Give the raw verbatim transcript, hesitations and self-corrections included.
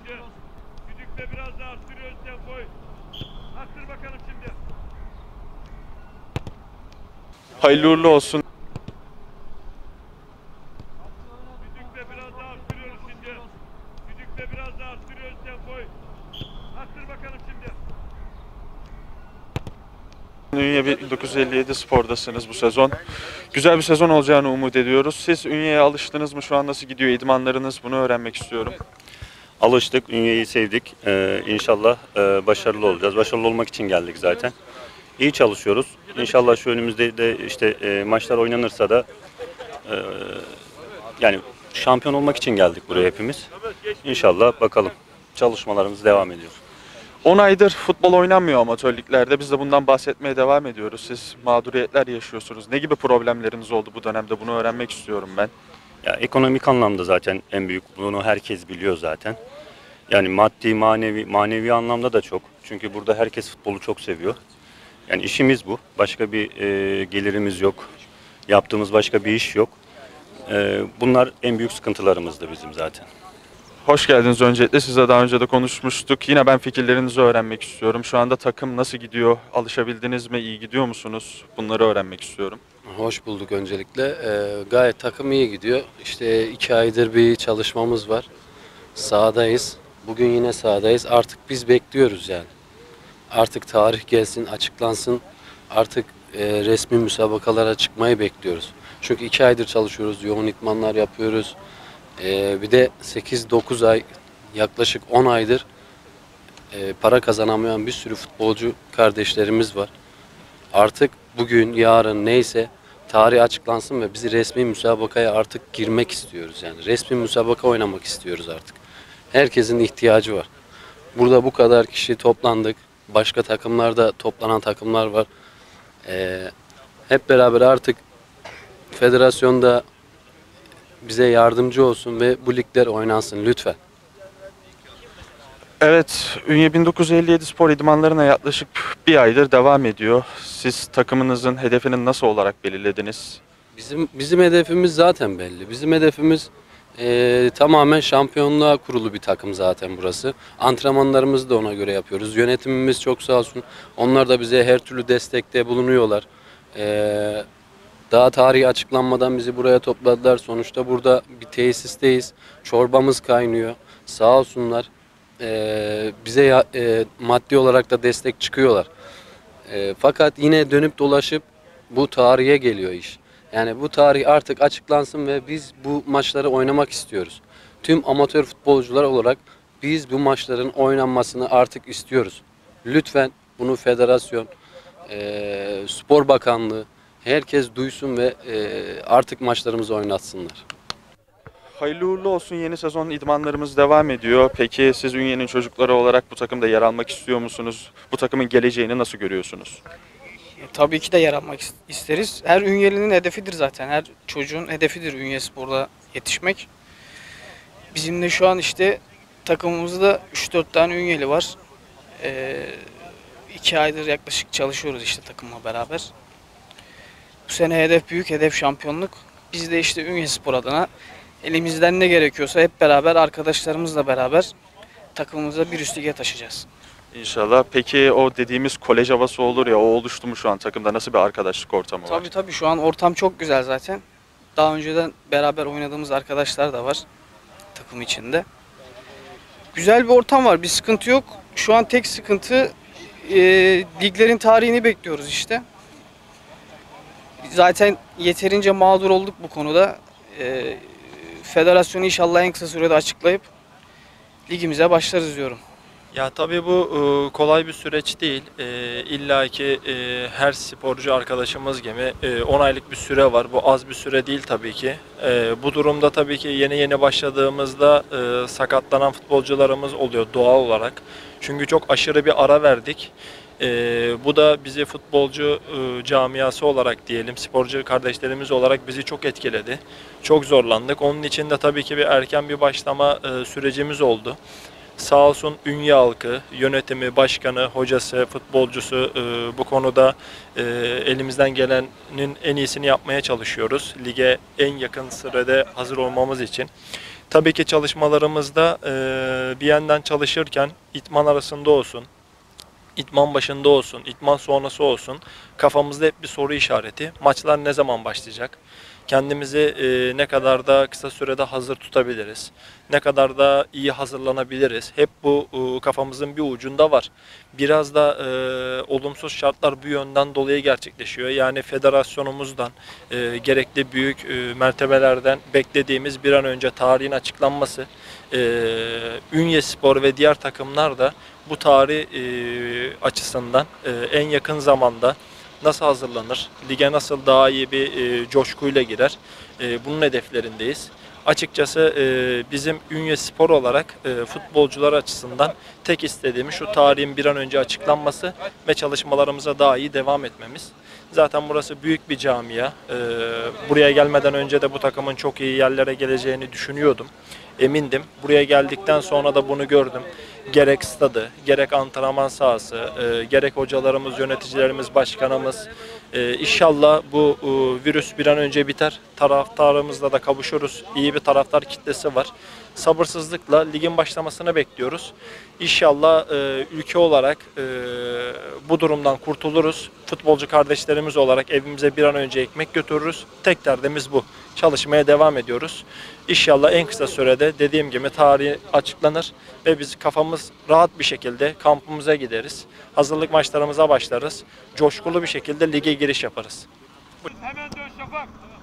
şimdi. Düdükle biraz daha arttırıyoruz tempoyu. Arttır bakalım şimdi. Hayırlı uğurlu olsun. Düdükle biraz daha arttırıyoruz şimdi. Düdükle biraz daha arttırıyoruz tempoyu. Arttır bakalım şimdi. Ünye bin dokuz yüz elli yedi Spor'dasınız bu sezon. Güzel bir sezon olacağını umut ediyoruz. Siz Ünye'ye alıştınız mı? Şu an nasıl gidiyor idmanlarınız? Bunu öğrenmek istiyorum. Alıştık, Ünye'yi sevdik. Ee, inşallah e, başarılı olacağız. Başarılı olmak için geldik zaten. İyi çalışıyoruz. İnşallah şu önümüzde de işte e, maçlar oynanırsa da e, yani şampiyon olmak için geldik buraya hepimiz. İnşallah bakalım. Çalışmalarımız devam ediyor. on aydır futbol oynanmıyor amatör liglerde. Biz de bundan bahsetmeye devam ediyoruz. Siz mağduriyetler yaşıyorsunuz. Ne gibi problemleriniz oldu bu dönemde? Bunu öğrenmek istiyorum ben. Ya ekonomik anlamda zaten en büyük, bunu herkes biliyor zaten. Yani maddi, manevi, manevi anlamda da çok. Çünkü burada herkes futbolu çok seviyor. Yani işimiz bu. Başka bir e, gelirimiz yok. Yaptığımız başka bir iş yok. E, bunlar en büyük sıkıntılarımızdı bizim zaten. Hoş geldiniz öncelikle. Size daha önce de konuşmuştuk. Yine ben fikirlerinizi öğrenmek istiyorum. Şu anda takım nasıl gidiyor? Alışabildiniz mi? İyi gidiyor musunuz? Bunları öğrenmek istiyorum. Hoş bulduk öncelikle. Ee, gayet takım iyi gidiyor. İşte iki aydır bir çalışmamız var. Sahadayız. Bugün yine sahadayız. Artık biz bekliyoruz yani. Artık tarih gelsin, açıklansın. Artık e, resmi müsabakalara çıkmayı bekliyoruz. Çünkü iki aydır çalışıyoruz, yoğun idmanlar yapıyoruz. Ee, bir de sekiz dokuz ay, yaklaşık on aydır e, para kazanamayan bir sürü futbolcu kardeşlerimiz var. Artık bugün, yarın neyse tarih açıklansın ve bizi resmi müsabakaya artık girmek istiyoruz. Yani resmi müsabaka oynamak istiyoruz artık. Herkesin ihtiyacı var. Burada bu kadar kişi toplandık. Başka takımlarda toplanan takımlar var. Ee, hep beraber artık federasyonda bize yardımcı olsun ve bu ligler oynansın lütfen. Evet, Ünye bin dokuz yüz elli yedi Spor idmanlarına yaklaşık bir aydır devam ediyor. Siz takımınızın hedefini nasıl olarak belirlediniz? Bizim bizim hedefimiz zaten belli. Bizim hedefimiz eee, tamamen şampiyonluğa kurulu bir takım zaten burası. Antrenmanlarımızı da ona göre yapıyoruz. Yönetimimiz çok sağ olsun. Onlar da bize her türlü destekte bulunuyorlar. Eee, daha tarihi açıklanmadan bizi buraya topladılar. Sonuçta burada bir tesisteyiz. Çorbamız kaynıyor. Sağ olsunlar. Eee, bize ya- eee, maddi olarak da destek çıkıyorlar. Eee, fakat yine dönüp dolaşıp bu tarihe geliyor iş. Yani bu tarih artık açıklansın ve biz bu maçları oynamak istiyoruz. Tüm amatör futbolcular olarak biz bu maçların oynanmasını artık istiyoruz. Lütfen bunu federasyon, eee, spor bakanlığı herkes duysun ve eee, artık maçlarımızı oynatsınlar. Hayırlı uğurlu olsun. Yeni sezon idmanlarımız devam ediyor. Peki siz Ünye'nin çocukları olarak bu takımda yer almak istiyor musunuz? Bu takımın geleceğini nasıl görüyorsunuz? Tabii ki de yer almak is- isteriz. Her Ünyeli'nin hedefidir zaten. Her çocuğun hedefidir Ünyespor'da yetişmek. Bizim de şu an işte takımımızda üç dört tane Ünyeli var. Ee, iki aydır yaklaşık çalışıyoruz işte takımla beraber. Bu sene hedef büyük, hedef şampiyonluk. Biz de işte Ünyespor adına elimizden ne gerekiyorsa hep beraber arkadaşlarımızla beraber takımımıza bir üst lige taşıyacağız. İnşallah. Peki o dediğimiz kolej havası olur ya, o oluştu mu şu an takımda? Nasıl bir arkadaşlık ortamı var? Tabii tabii şu an ortam çok güzel zaten. Daha önceden beraber oynadığımız arkadaşlar da var takım içinde. Güzel bir ortam var, bir sıkıntı yok. Şu an tek sıkıntı e, liglerin tarihini bekliyoruz işte. Zaten yeterince mağdur olduk bu konuda. E, federasyonu inşallah en kısa sürede açıklayıp ligimize başlarız diyorum. Ya tabii bu e, kolay bir süreç değil. E, İlla ki e, her sporcu arkadaşımız gibi e, on aylık bir süre var. Bu az bir süre değil tabii ki. E, bu durumda tabii ki yeni yeni başladığımızda e, sakatlanan futbolcularımız oluyor doğal olarak. Çünkü çok aşırı bir ara verdik. E, bu da bizi futbolcu e, camiası olarak diyelim, sporcu kardeşlerimiz olarak bizi çok etkiledi. Çok zorlandık. Onun için de tabii ki bir erken bir başlama e, sürecimiz oldu. Sağ olsun Ünye halkı, yönetimi, başkanı, hocası, futbolcusu e, bu konuda e, elimizden gelenin en iyisini yapmaya çalışıyoruz. Lige en yakın sürede hazır olmamız için. Tabii ki çalışmalarımızda e, bir yandan çalışırken idman arasında olsun, İtman başında olsun, itman sonrası olsun kafamızda hep bir soru işareti. Maçlar ne zaman başlayacak? Kendimizi e, ne kadar da kısa sürede hazır tutabiliriz? Ne kadar da iyi hazırlanabiliriz? Hep bu e, kafamızın bir ucunda var. Biraz da e, olumsuz şartlar bu yönden dolayı gerçekleşiyor. Yani federasyonumuzdan, e, gerekli büyük e, mertebelerden beklediğimiz bir an önce tarihin açıklanması. E, Ünyespor ve diğer takımlar da bu tarih e, açısından e, en yakın zamanda nasıl hazırlanır, lige nasıl daha iyi bir e, coşkuyla girer, e, bunun hedeflerindeyiz. Açıkçası e, bizim Ünyespor olarak e, futbolcular açısından tek istediğimiz şu tarihin bir an önce açıklanması ve çalışmalarımıza daha iyi devam etmemiz. Zaten burası büyük bir camia. E, buraya gelmeden önce de bu takımın çok iyi yerlere geleceğini düşünüyordum. Emindim. Buraya geldikten sonra da bunu gördüm. Gerek stadı, gerek antrenman sahası, e, gerek hocalarımız, yöneticilerimiz, başkanımız. E, İnşallah bu e, virüs bir an önce biter. Taraftarımızla da kavuşuruz. İyi bir taraftar kitlesi var. Sabırsızlıkla ligin başlamasını bekliyoruz. İnşallah e, ülke olarak e, bu durumdan kurtuluruz. Futbolcu kardeşlerimiz olarak evimize bir an önce ekmek götürürüz. Tek derdimiz bu. Çalışmaya devam ediyoruz. İnşallah en kısa sürede dediğim gibi tarih açıklanır ve biz kafamız rahat bir şekilde kampımıza gideriz. Hazırlık maçlarımıza başlarız. Coşkulu bir şekilde lige giriş yaparız. Hemen dön Şafak.